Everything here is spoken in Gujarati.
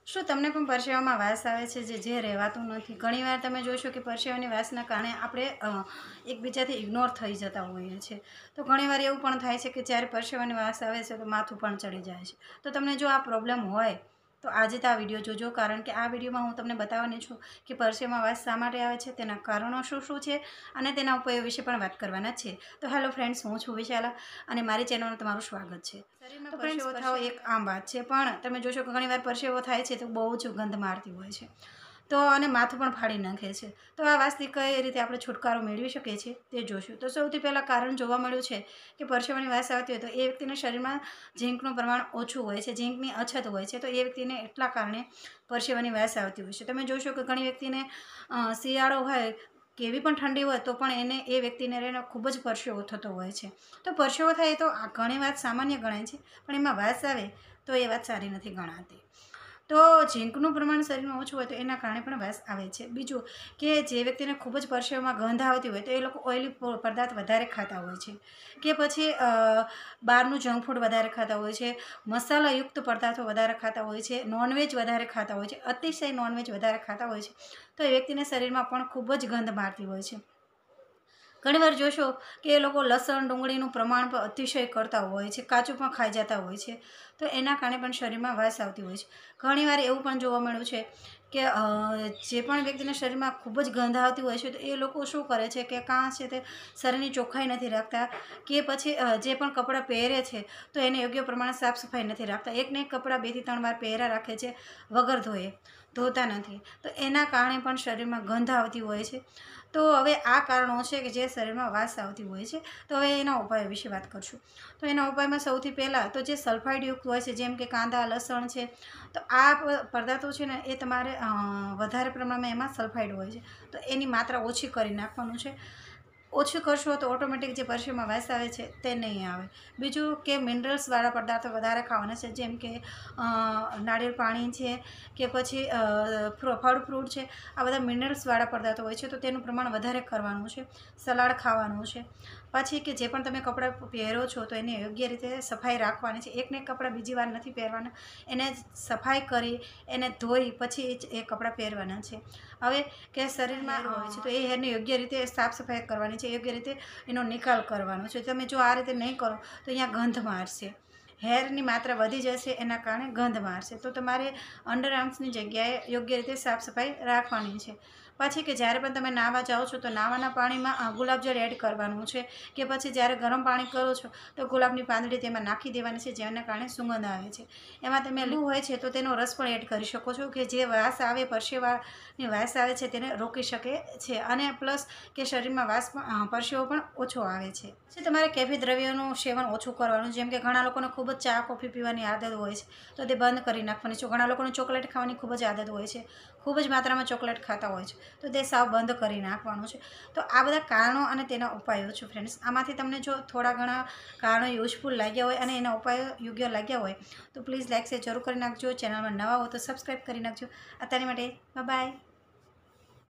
શું તમને પણ પરસેવામાં વાસ આવે છે જે રહેવાતું નથી? ઘણીવાર તમે જોશો કે પરસેવાની વાસના કારણે આપણે એકબીજાથી ઇગ્નોર થઈ જતા હોઈએ છીએ. તો ઘણીવાર એવું પણ થાય છે કે જ્યારે પરસેવાની વાસ આવે છે તો માથું પણ ચડી જાય છે. તો તમને જો આ પ્રોબ્લેમ હોય તો આજે તો આ વિડીયો જોજો, કારણ કે આ વિડીયોમાં હું તમને બતાવવાની છું કે પરસેવામાં વાસ શા માટે આવે છે, તેના કારણો શું શું છે અને તેના ઉપાયો વિશે પણ વાત કરવાના છે. તો હેલો ફ્રેન્ડ્સ, હું છું વિશાલા અને મારી ચેનલમાં તમારું સ્વાગત છે. શરીરમાં પરસેવો થવો એક આમ વાત છે, પણ તમે જોશો કે ઘણીવાર પરસેવો થાય છે તો બહુ જ ગંધ મારતી હોય છે, તો અને માથું પણ ફાડી નાખે છે. તો આ વાસથી કઈ રીતે આપણે છુટકારો મેળવી શકીએ છીએ તે જોશું. તો સૌથી પહેલાં કારણ જોવા મળ્યું છે કે પરસેવાની વાસ આવતી હોય તો એ વ્યક્તિના શરીરમાં ઝીંકનું પ્રમાણ ઓછું હોય છે, ઝીંકની અછત હોય છે, તો એ વ્યક્તિને એટલા કારણે પરસેવાની વાસ આવતી હોય છે. તમે જોશો કે ઘણી વ્યક્તિને શિયાળો હોય, કેવી પણ ઠંડી હોય તો પણ એ વ્યક્તિને રહીને ખૂબ જ પરસેવો થતો હોય છે. તો પરસેવો થાય તો આ ઘણી વાત સામાન્ય ગણાય છે, પણ એમાં વાસ આવે તો એ વાત સારી નથી ગણાતી. તો ઝીંકનું પ્રમાણ શરીરમાં ઓછું હોય તો એના કારણે પણ વાસ આવે છે. બીજું કે જે વ્યક્તિને ખૂબ જ પરસેવામાં ગંધ આવતી હોય તો એ લોકો ઓઇલી પદાર્થ વધારે ખાતા હોય છે, કે પછી બહારનું જંક ફૂડ વધારે ખાતા હોય છે, મસાલાયુક્ત પદાર્થો વધારે ખાતા હોય છે, નોનવેજ વધારે ખાતા હોય છે, અતિશય નોનવેજ વધારે ખાતા હોય છે, તો એ વ્યક્તિને શરીરમાં પણ ખૂબ જ ગંધ મારતી હોય છે. ઘણીવાર જોશો કે એ લોકો લસણ ડુંગળીનું પ્રમાણ પણ અતિશય કરતા હોય છે, કાચું પણ ખાઈ જતા હોય છે, તો એના કારણે પણ શરીરમાં વાસ આવતી હોય છે. ઘણીવાર એવું પણ જોવા મળ્યું છે કે જે પણ વ્યક્તિના શરીરમાં ખૂબ જ ગંધ આવતી હોય છે તો એ લોકો શું કરે છે કે કાં છે તે શરીરની ચોખ્ખાઈ નથી રાખતા, કે પછી જે પણ કપડાં પહેરે છે તો એને યોગ્ય પ્રમાણે સાફ સફાઈ નથી રાખતા. એકને એક કપડાં 2 થી 3 વાર પહેર્યા રાખે છે વગર ધોતા નથી, તો એના કારણે પણ શરીરમાં ગંધ આવતી હોય છે. તો હવે આ કારણો છે કે જે શરીરમાં વાસ આવતી હોય છે. તો હવે એના ઉપાયો વિશે વાત કરશું. તો એના ઉપાયમાં સૌથી પહેલાં તો જે સલ્ફાઇડયુક્ત હોય છે, જેમ કે કાંદા, લસણ છે, તો આ પદાર્થો છે ને એ તમારે વધારે પ્રમાણમાં એમાં સલ્ફાઇડ હોય છે, તો એની માત્રા ઓછી કરી નાખવાનું છે. ઓછું કરશો તો ઓટોમેટિક જે પરસેવામાં વાસ આવે છે તે નહીં આવે. બીજું કે મિનરલ્સવાળા પદાર્થો વધારે ખાવાના છે, જેમ કે નાળિયેર પાણી છે, કે પછી ફળ ફ્રૂટ છે, આ બધા મિનરલ્સવાળા પદાર્થો હોય છે, તો તેનું પ્રમાણ વધારે કરવાનું છે. સલાડ ખાવાનું છે. પછી કે જે પણ તમે કપડાં પહેરો છો તો એને યોગ્ય રીતે સફાઈ રાખવાની છે. એકને એક કપડાં બીજી વાર નથી પહેરવાના, એને સફાઈ કરી એને ધોઈ પછી એ કપડાં પહેરવાના છે. હવે કે શરીરમાં હોય છે તો એ હેરને યોગ્ય રીતે સાફ સફાઈ કરવાની છે, યોગ્ય રીતે એનો નિકાલ કરવાનો છે. તમે જો આ રીતે નહીં કરો તો અહીંયા ગંધ મારશે, હેરની માત્રા વધી જશે, એના કારણે ગંધ મારશે. તો તમારે અંડર આર્મ્સની જગ્યાએ યોગ્ય રીતે સાફ સફાઈ રાખવાની છે. પછી કે જ્યારે પણ તમે નાહવા જાઓ છો તો નાહવાના પાણીમાં ગુલાબજળ એડ કરવાનું છે, કે પછી જ્યારે ગરમ પાણી કરો છો તો ગુલાબની પાંદડી તેમાં નાખી દેવાની છે, જેના કારણે સુગંધ આવે છે. એમાં તમે લીંબુ હોય છે તો તેનો રસ પણ એડ કરી શકો છો, કે જે વાસ આવે, પરસેવાની વાસ આવે છે તેને રોકી શકે છે, અને પ્લસ કે શરીરમાં પરસેવો પણ ઓછો આવે છે. પછી તમારે કેફી દ્રવ્યોનું સેવન ઓછું કરવાનું, જેમ કે ઘણા લોકોને ખૂબ જ ચા કોફી પીવાની આદત હોય છે તો તે બંધ કરી નાખવાની છે. ઘણા લોકોને ચોકલેટ ખાવાની ખૂબ જ આદત હોય છે, ખૂબ જ માત્રામાં ચોકલેટ ખાતા હોય છે, તો તે સાવ બંધ કરી નાખવાનું છે. તો આ બધા કારણો અને તેના ઉપાયો છે ફ્રેન્ડ્સ. આમાંથી તમને જો થોડા ઘણા કારણો યુઝફુલ લાગ્યા હોય અને એના ઉપાયો યોગ્ય લાગ્યા હોય તો પ્લીઝ લાઇક શેર જરૂર કરી નાખજો. ચેનલમાં નવા હો તો સબસ્ક્રાઈબ કરી નાખજો. અત્યારે માટે બાય.